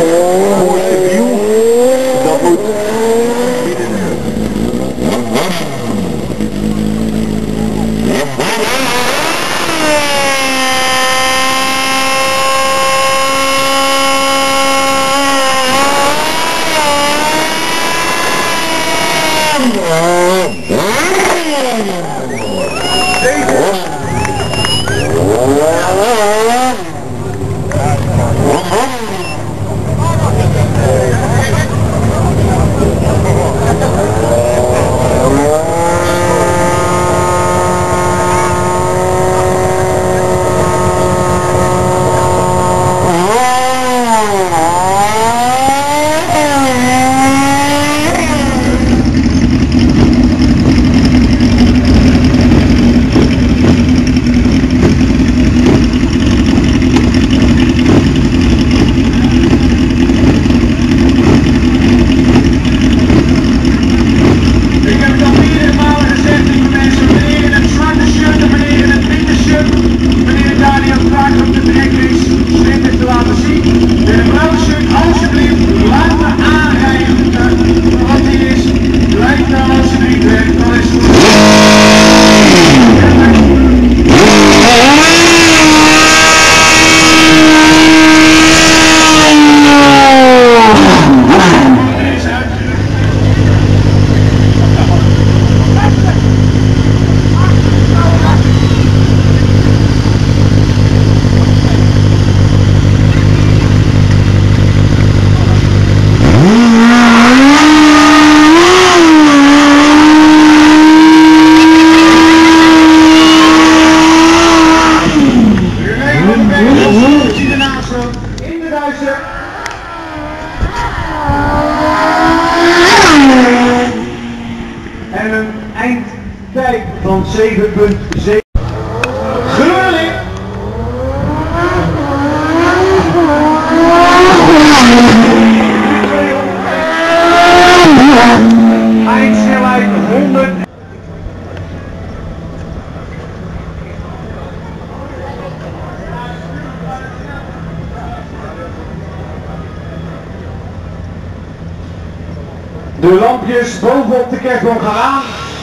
Voorste wiel, dat moet binnen. En een eindtijd van 7,7. Gruwelijk! Eindsnelheid 100. De lampjes bovenop de kerkboom gaan aan.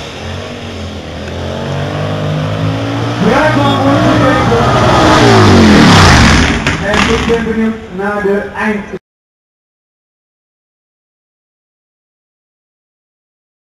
Bruikman wordt gekeken. En ik ben benieuwd naar de eind.